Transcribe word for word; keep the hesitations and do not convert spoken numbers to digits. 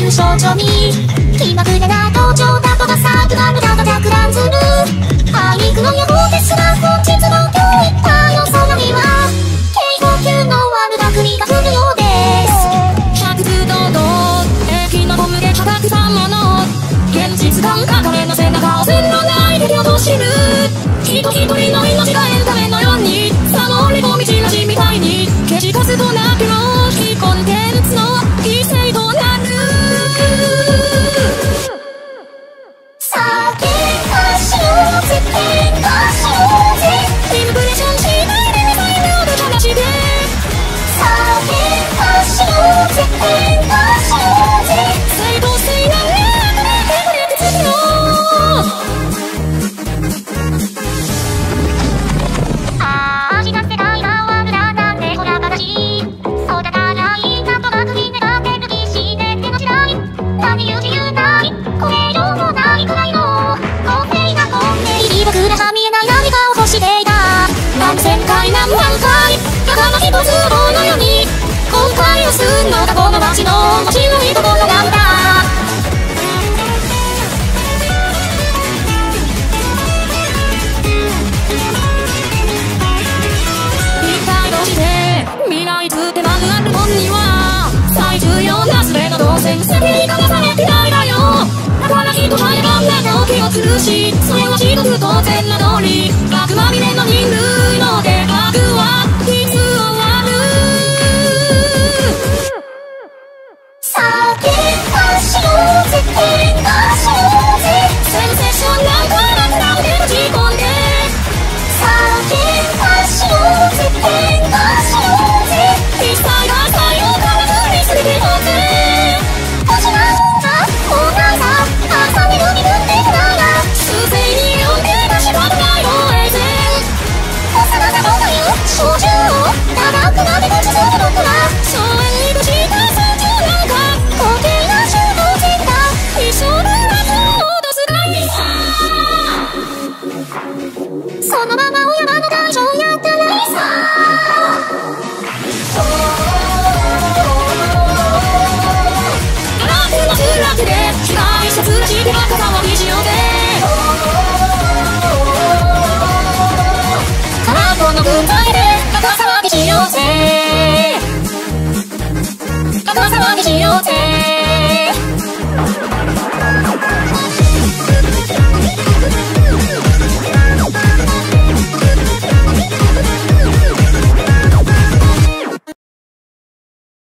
いう象徴に気まぐれな登場だとがさくが無駄がたくらんずる俳句の予報ですが本日の今日いったよそのには警報級の悪巧みが来るようです百通堂々駅のゴムで叩くさもの現実感が彼の背中を線のない敵をとしる人一人の命がエンタメのようにさもれも道なしみたいに消しカスとなっても非コンテンツの犠牲となるさあ喧嘩しようぜ喧嘩しようぜインプレッションしないでみたいなお話でさあ喧嘩しようぜ喧嘩しようぜ正当性なね手振り手つきのああ味が世界が終わるだなんてほら形お互いなんとなくみんなが手抜きして手の時代何言う自由ないこれ以上もないくらいの公平な本音入り僕らが見えない何かを欲していた何千回何万回ただの一つのように後悔をするのがこの街の面白いところなんだ一体どうして未来つってまずある本には最重要な全の動線先にかがされてないだよだから人前が中を気をつるしそれは至極当然な通り悪まみれの人類の計画はいつ終わるさあ喧嘩しようぜ喧嘩しようぜセンセーションなんかなくなってぶち込んでさあ喧嘩しようぜ喧嘩しようぜ一切が最後から振りすぎてもぜ星が女オーナーさ朝寝る身分でくらいが数勢に読んで出しばくない応援線幼さという照準を長くなで持ちする僕は荘園にぶした数十なんか高低な衝動線が一生の夏を脅すがいいさそのままお山の大将やったらいいさ楽のつらくで被害者ずらしては肩をひじをで空っぽの軍隊で肩騒ぎしようぜ肩騒ぎしようぜ